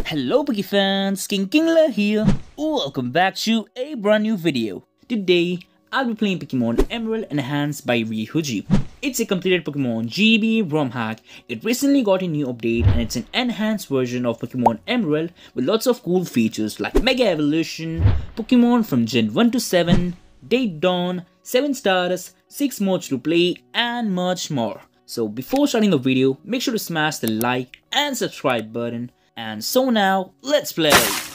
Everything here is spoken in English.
Hello Poke fans, King Kingler here. Welcome back to a brand new video. Today, I'll be playing Pokemon Emerald Enhanced by Ryuji. It's a completed Pokemon GB ROM hack. It recently got a new update and it's an enhanced version of Pokemon Emerald with lots of cool features like Mega Evolution, Pokemon from Gen 1 to 7, Date Dawn, 7 stars, 6 modes to play and much more. So before starting the video, make sure to smash the like and subscribe button. And so now, let's play!